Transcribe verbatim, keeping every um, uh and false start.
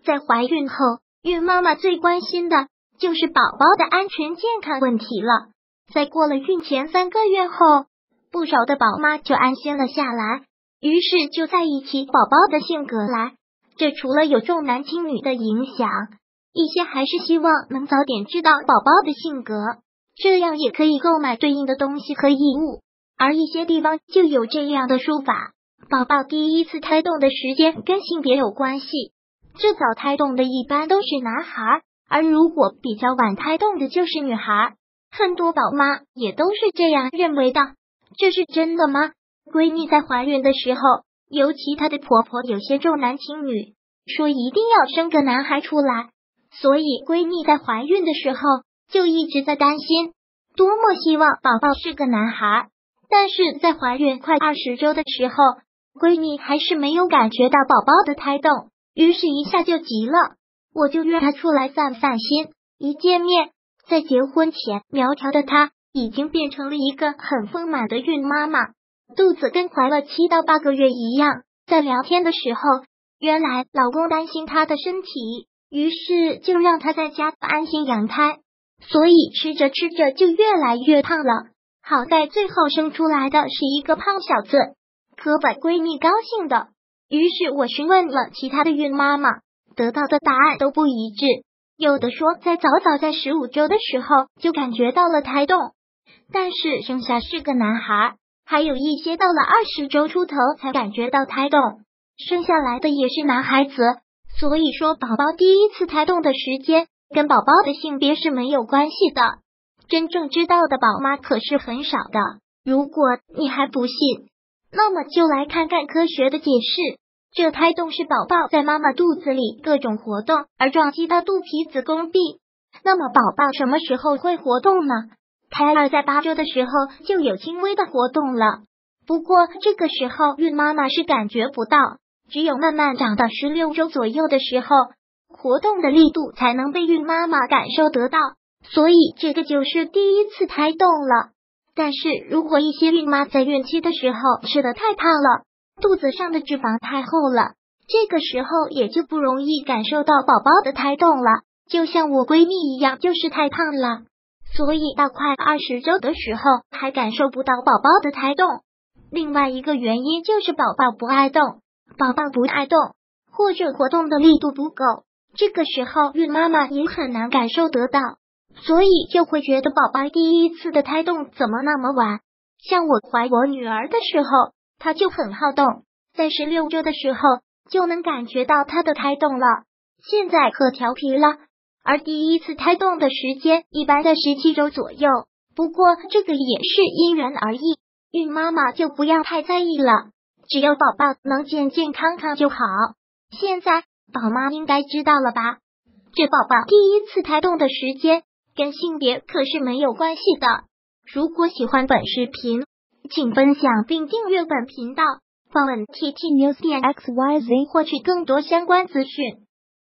在怀孕后，孕妈妈最关心的就是宝宝的安全健康问题了。在过了孕前三个月后，不少的宝妈就安心了下来，于是就在意起宝宝的性格来。这除了有重男轻女的影响，一些还是希望能早点知道宝宝的性格，这样也可以购买对应的东西和义务。而一些地方就有这样的说法，宝宝第一次胎动的时间跟性别有关系，最早胎动的一般都是男孩，而如果比较晚胎动的就是女孩。很多宝妈也都是这样认为的，这是真的吗？闺蜜在怀孕的时候，尤其她的婆婆有些重男轻女，说一定要生个男孩出来，所以闺蜜在怀孕的时候就一直在担心，多么希望宝宝是个男孩。但是在怀孕快二十周的时候，闺蜜还是没有感觉到宝宝的胎动，于是一下就急了，我就约她出来散散心。一见面，在结婚前苗条的她已经变成了一个很丰满的孕妈妈，肚子跟怀了七到八个月一样。在聊天的时候，原来老公担心她的身体，于是就让她在家安心养胎，所以吃着吃着就越来越胖了。好在最后生出来的是一个胖小子，可把闺蜜高兴的。于是我询问了其他的孕妈妈，得到的答案都不一致。有的说在早早在十五周的时候就感觉到了胎动，但是生下是个男孩，还有一些到了二十周出头才感觉到胎动，生下来的也是男孩子。所以说宝宝第一次胎动的时间跟宝宝的性别是没有关系的，真正知道的宝妈可是很少的。如果你还不信，那么就来看看科学的解释。这胎动是宝宝在妈妈肚子里各种活动而撞击到肚皮子宫壁。那么宝宝什么时候会活动呢？胎儿在八周的时候就有轻微的活动了，不过这个时候孕妈妈是感觉不到，只有慢慢长到十六周左右的时候，活动的力度才能被孕妈妈感受得到，所以这个就是第一次胎动了。但是如果一些孕妈在孕期的时候吃得太胖了，肚子上的脂肪太厚了，这个时候也就不容易感受到宝宝的胎动了。就像我闺蜜一样，就是太胖了，所以到快二十周的时候还感受不到宝宝的胎动。另外一个原因就是宝宝不爱动，宝宝不爱动或者活动的力度不够，这个时候孕妈妈也很难感受得到，所以就会觉得宝宝第一次的胎动怎么那么晚。像我怀我女儿的时候，她就很好动，在十六周的时候就能感觉到她的胎动了，现在可调皮了。而第一次胎动的时间一般在十七周左右，不过这个也是因人而异，孕妈妈就不要太在意了，只要宝宝能健健康康就好。现在宝妈应该知道了吧？这宝宝第一次胎动的时间跟性别可是没有关系的。如果喜欢本视频，请分享并订阅本频道，访问 T T News 点 X Y Z 获取更多相关资讯。